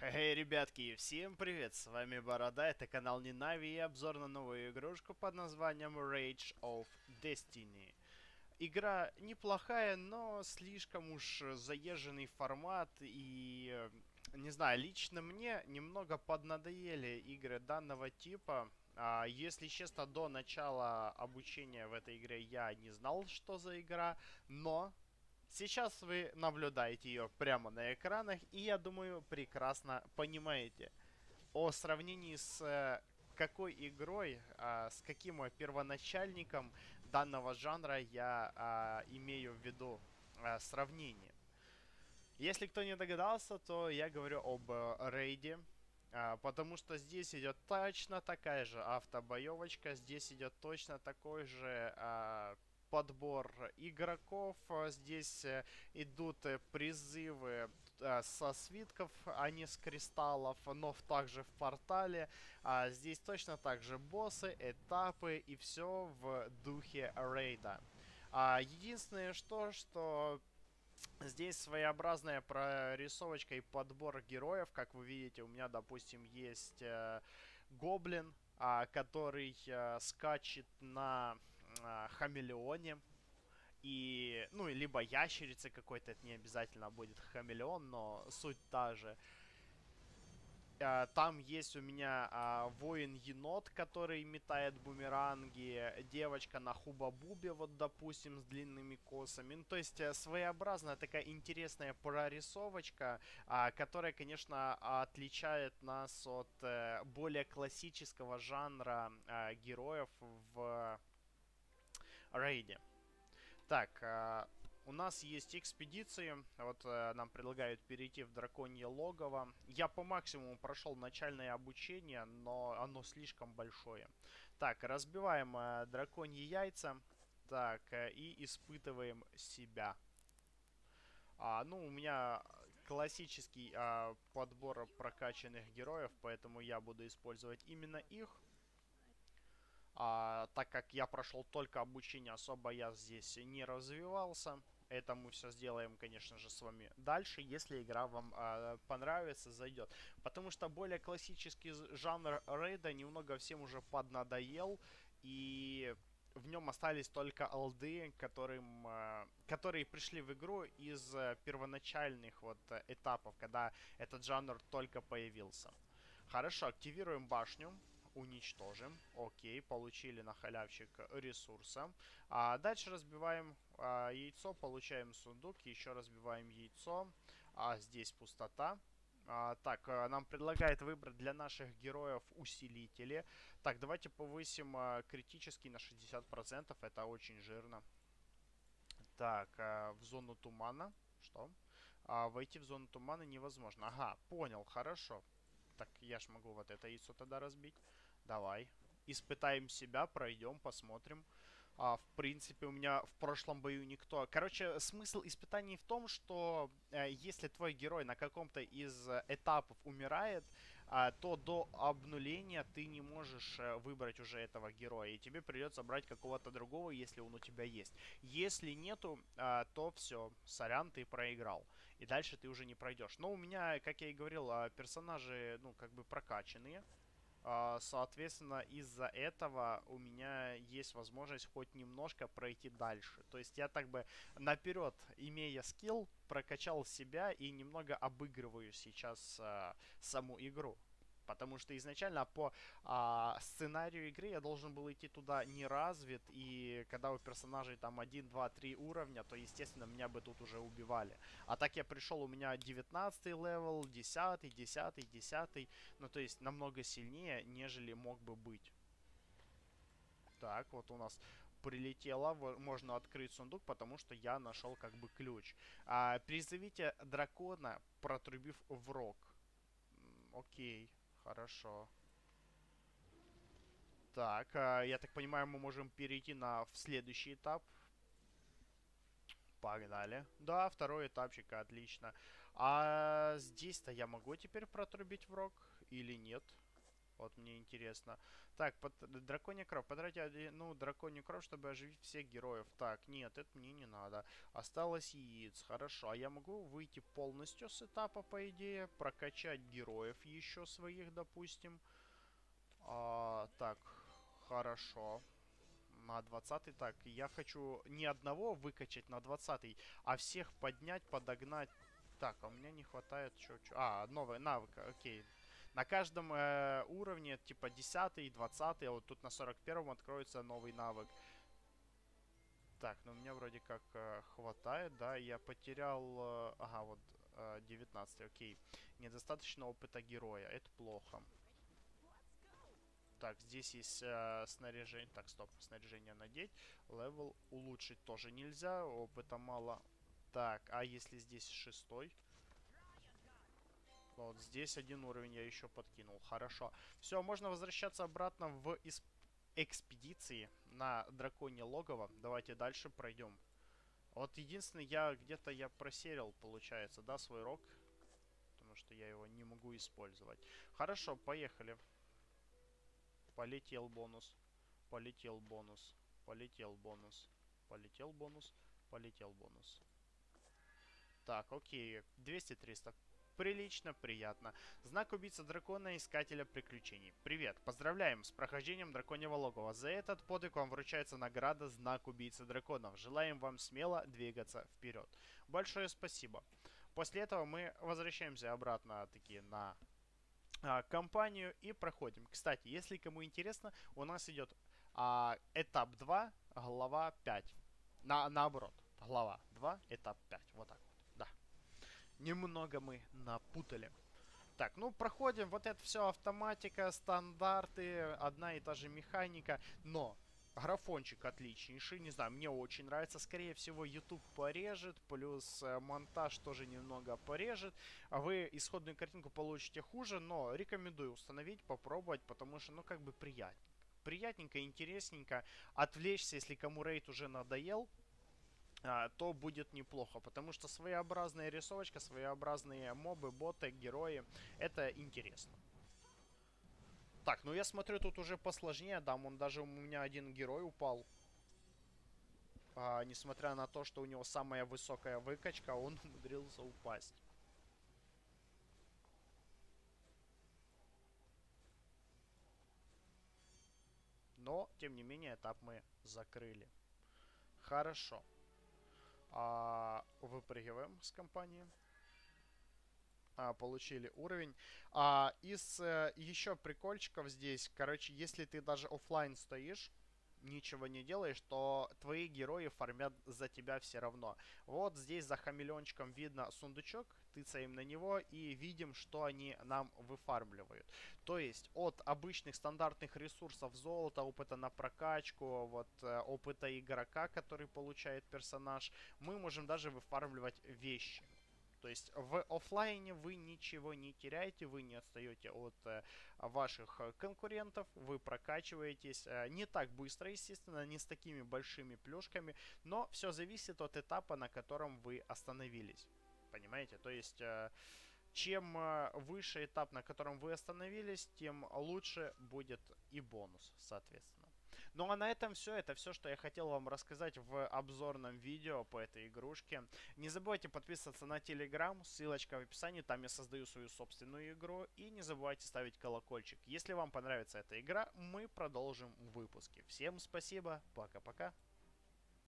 Эй, ребятки, всем привет, с вами Борода, это канал Ненави и обзор на новую игрушку под названием Rage of Destiny. Игра неплохая, но слишком уж заезженный формат и, не знаю, лично мне немного поднадоели игры данного типа. Если честно, до начала обучения в этой игре я не знал, что за игра, но сейчас вы наблюдаете ее прямо на экранах, и я думаю, прекрасно понимаете. О сравнении с какой игрой, с каким первоначальником данного жанра я имею в виду сравнение. Если кто не догадался, то я говорю об рейде. Потому что здесь идет точно такая же автобоевочка, здесь идет точно такой же подбор игроков. Здесь идут призывы со свитков, а не с кристаллов, но также в портале. Здесь точно так же боссы, этапы и все в духе рейда. Единственное что здесь своеобразная прорисовочка и подбор героев. Как вы видите, у меня, допустим, есть гоблин, который скачет на хамелеоне. И, ну, либо ящерицы какой-то, это не обязательно будет хамелеон, но суть та же. Там есть у меня воин-енот, который метает бумеранги, девочка на хуба-бубе, вот, допустим, с длинными косами. Ну, то есть своеобразная такая интересная прорисовочка, которая, конечно, отличает нас от более классического жанра героев в рейде. Так, у нас есть экспедиции. Вот нам предлагают перейти в драконье логово. Я по максимуму прошел начальное обучение, но оно слишком большое. Так, разбиваем драконьи яйца. Так, и испытываем себя. Ну, у меня классический подбор прокачанных героев, поэтому я буду использовать именно их. Так как я прошел только обучение, особо я здесь не развивался. Это мы все сделаем, конечно же, с вами дальше, если игра вам понравится, зайдет. Потому что более классический жанр рейда немного всем уже поднадоел. И в нем остались только алды, которые пришли в игру из первоначальных вот этапов, когда этот жанр только появился. Хорошо, активируем башню. Уничтожим. Окей, получили на халявчик ресурса. Дальше разбиваем яйцо, получаем сундук. Еще разбиваем яйцо. Здесь пустота. Так, нам предлагает выбрать для наших героев усилители. Так, давайте повысим критический на 60%. Это очень жирно. Так, в зону тумана. Что? Войти в зону тумана невозможно. Ага, понял, хорошо. Так, я ж могу вот это яйцо тогда разбить. Давай. Испытаем себя, пройдем, посмотрим. В принципе, у меня в прошлом бою никто... Короче, смысл испытаний в том, что если твой герой на каком-то из этапов умирает, то до обнуления ты не можешь выбрать уже этого героя. И тебе придется брать какого-то другого, если он у тебя есть. Если нету, то все, сорян, ты проиграл. И дальше ты уже не пройдешь. Но у меня, как я и говорил, персонажи, ну, как бы прокачанные. Соответственно, из-за этого у меня есть возможность хоть немножко пройти дальше. То есть я так бы наперед, имея скилл, прокачал себя и немного обыгрываю сейчас саму игру. Потому что изначально по сценарию игры я должен был идти туда не развит, и когда у персонажей там 1, 2, 3 уровня, то, естественно, меня бы тут уже убивали. А так я пришел, у меня 19 левел, 10, 10, 10, ну то есть намного сильнее, нежели мог бы быть. Так, вот у нас прилетело, можно открыть сундук, потому что я нашел как бы ключ. Призовите дракона, протрубив в рог. Окей, хорошо. Так, я так понимаю, мы можем перейти в следующий этап. Погнали. Да, второй этапчик, отлично. А здесь-то я могу теперь протрубить в рог или нет? Вот мне интересно. Так, драконья кровь. Потратить одну драконью кровь, чтобы оживить всех героев. Так, нет, это мне не надо. Осталось яиц. Хорошо. А я могу выйти полностью с этапа, по идее? Прокачать героев еще своих, допустим. Так, хорошо. На 20-й. Так, я хочу не одного выкачать на 20-й, а всех поднять, подогнать. Так, а у меня не хватает новый навык, окей. На каждом уровне, типа 10-й, 20-й, а вот тут на 41-м откроется новый навык. Так, ну у меня вроде как хватает, да, я потерял, ага, вот 19-й, окей. Недостаточно опыта героя, это плохо. Так, здесь есть снаряжение. Так, стоп, снаряжение надеть. Левел улучшить тоже нельзя, опыта мало. Так, а если здесь 6-й? Вот здесь 1 уровень я еще подкинул. Хорошо. Все, можно возвращаться обратно в экспедиции на драконье логово. Давайте дальше пройдем. Вот единственное, я просерил, получается, да, свой рог. Потому что я его не могу использовать. Хорошо, поехали. Полетел бонус. Полетел бонус. Полетел бонус. Полетел бонус. Полетел бонус. Так, окей. 200-300. Прилично, приятно. Знак убийца дракона, искателя приключений. Привет, поздравляем с прохождением драконьего логова. За этот подвиг вам вручается награда знак убийцы драконов. Желаем вам смело двигаться вперед. Большое спасибо. После этого мы возвращаемся обратно таки на компанию и проходим. Кстати, если кому интересно, у нас идет этап 2, глава 5. Наоборот, глава 2, этап 5. Вот так вот, да. Немного мы напутали. Так, ну проходим, вот это все автоматика, стандарты, одна и та же механика, но графончик отличнейший, не знаю, мне очень нравится, скорее всего YouTube порежет, плюс монтаж тоже немного порежет, а вы исходную картинку получите хуже, но рекомендую установить, попробовать, потому что, ну, как бы приятненько. Приятненько, интересненько, отвлечься, если кому рейд уже надоел, то будет неплохо, потому что своеобразная рисовочка, своеобразные мобы, боты, герои, это интересно. Так, ну я смотрю, тут уже посложнее, да, даже у меня один герой упал. Несмотря на то, что у него самая высокая выкачка, он умудрился упасть. Но, тем не менее, этап мы закрыли. Хорошо. Выпрыгиваем с компании. Получили уровень. Из еще прикольчиков здесь, короче, если ты даже оффлайн стоишь, ничего не делаешь, то твои герои фармят за тебя все равно. Вот здесь за хамелеончиком видно сундучок, тыцаем на него и видим, что они нам выфармливают. То есть от обычных стандартных ресурсов золота, опыта на прокачку, вот опыта игрока, который получает персонаж, мы можем даже выфармливать вещи. То есть в оффлайне вы ничего не теряете, вы не отстаете от ваших конкурентов, вы прокачиваетесь не так быстро, естественно, не с такими большими плюшками, но все зависит от этапа, на котором вы остановились. Понимаете? То есть чем выше этап, на котором вы остановились, тем лучше будет и бонус, соответственно. Ну а на этом все. Это все, что я хотел вам рассказать в обзорном видео по этой игрушке. Не забывайте подписываться на Telegram, ссылочка в описании, там я создаю свою собственную игру. И не забывайте ставить колокольчик. Если вам понравится эта игра, мы продолжим выпуски. Всем спасибо, пока-пока.